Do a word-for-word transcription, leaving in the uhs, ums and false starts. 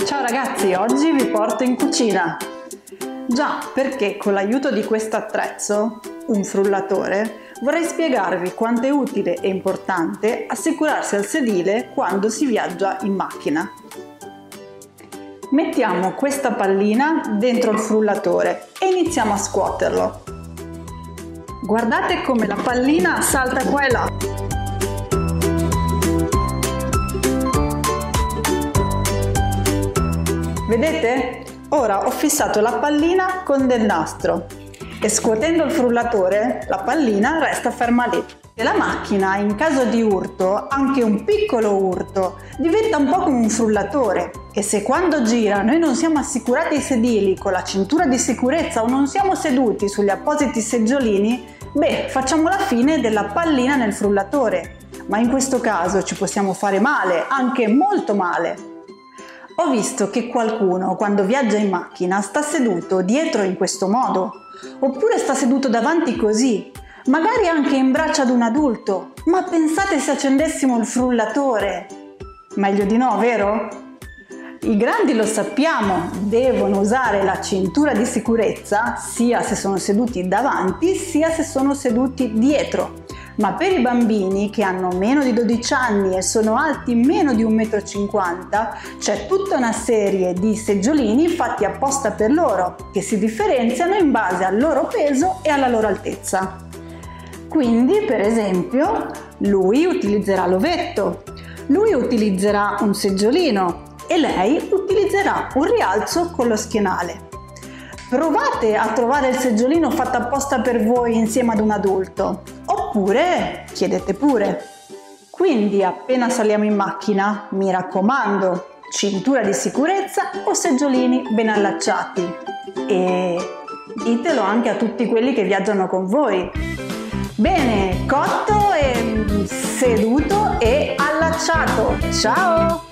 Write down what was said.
Ciao ragazzi, oggi vi porto in cucina. Già, perché con l'aiuto di questo attrezzo, un frullatore, vorrei spiegarvi quanto è utile e importante assicurarsi al sedile quando si viaggia in macchina. Mettiamo questa pallina dentro il frullatore e iniziamo a scuoterlo. Guardate come la pallina salta qua e là. Vedete? Ora ho fissato la pallina con del nastro e scuotendo il frullatore la pallina resta ferma lì. E la macchina, in caso di urto, anche un piccolo urto, diventa un po' come un frullatore e se quando gira noi non siamo assicurati ai sedili con la cintura di sicurezza o non siamo seduti sugli appositi seggiolini, beh, facciamo la fine della pallina nel frullatore, ma in questo caso ci possiamo fare male, anche molto male. Ho visto che qualcuno quando viaggia in macchina sta seduto dietro in questo modo, oppure sta seduto davanti così, magari anche in braccio ad un adulto. Ma pensate se accendessimo il frullatore? Meglio di no, vero? I grandi lo sappiamo, devono usare la cintura di sicurezza sia se sono seduti davanti sia se sono seduti dietro. Ma per i bambini che hanno meno di dodici anni e sono alti meno di un metro e cinquanta c'è tutta una serie di seggiolini fatti apposta per loro che si differenziano in base al loro peso e alla loro altezza. Quindi, per esempio, lui utilizzerà l'ovetto, lui utilizzerà un seggiolino e lei utilizzerà un rialzo con lo schienale. Provate a trovare il seggiolino fatto apposta per voi insieme ad un adulto, oppure chiedete pure. Quindi appena saliamo in macchina, mi raccomando, cintura di sicurezza o seggiolini ben allacciati. E ditelo anche a tutti quelli che viaggiano con voi. Bene, cotto e seduto e allacciato. Ciao!